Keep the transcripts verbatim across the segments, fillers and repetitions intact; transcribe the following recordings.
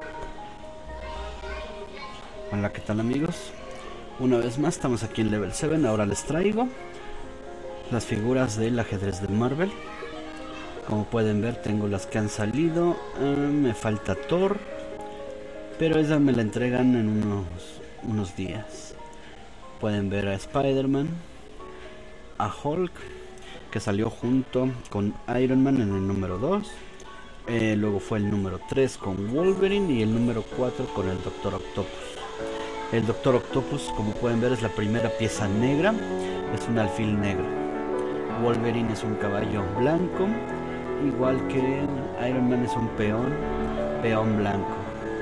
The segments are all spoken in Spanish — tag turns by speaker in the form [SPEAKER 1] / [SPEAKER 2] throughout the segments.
[SPEAKER 1] Hola, ¿qué tal amigos? Una vez más estamos aquí en Level siete. Ahora les traigo las figuras del ajedrez de Marvel. Como pueden ver, tengo las que han salido. eh, Me falta Thor, pero esa me la entregan en unos, unos días. Pueden ver a Spider-Man, a Hulk, que salió junto con Iron Man en el número dos. Eh, luego fue el número tres con Wolverine y el número cuatro con el Doctor Octopus. El Doctor Octopus, como pueden ver, es la primera pieza negra, es un alfil negro. Wolverine es un caballo blanco, igual que Iron Man es un peón, peón blanco.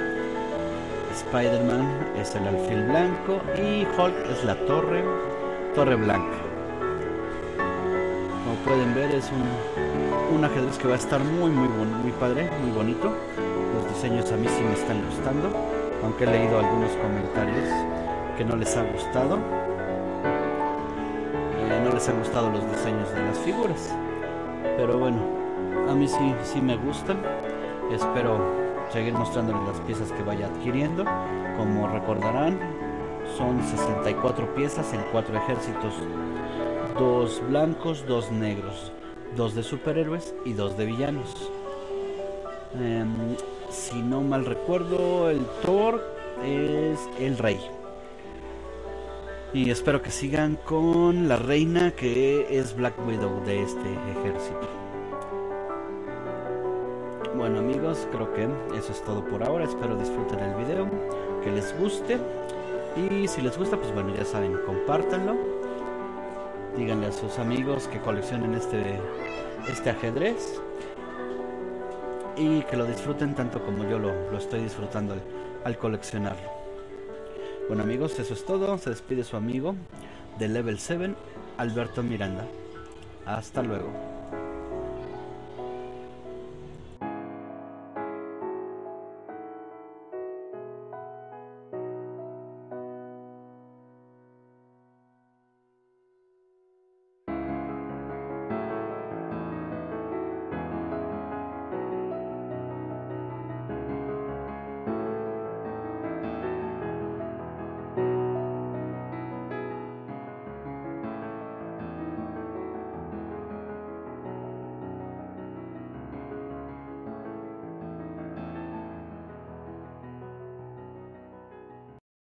[SPEAKER 1] Spider-Man es el alfil blanco y Hulk es la torre, torre blanca. Como pueden ver, es un, un ajedrez que va a estar muy muy bon muy padre, muy bonito. Los diseños a mí sí me están gustando, aunque he leído algunos comentarios que no les ha gustado. Eh, no les han gustado los diseños de las figuras, pero bueno, a mí sí, sí me gustan. Espero seguir mostrándoles las piezas que vaya adquiriendo. Como recordarán, son sesenta y cuatro piezas en cuatro ejércitos, dos blancos, dos negros, dos de superhéroes y dos de villanos. Eh, si no mal recuerdo, el Thor es el rey. Y espero que sigan con la reina, que es Black Widow de este ejército. Bueno amigos, creo que eso es todo por ahora. Espero disfruten el video, que les guste. Y si les gusta, pues bueno, ya saben, compártanlo. Díganle a sus amigos que coleccionen este, este ajedrez. Y que lo disfruten tanto como yo lo, lo estoy disfrutando al, al coleccionarlo. Bueno amigos, eso es todo. Se despide su amigo de Level siete, Alberto Miranda. Hasta luego.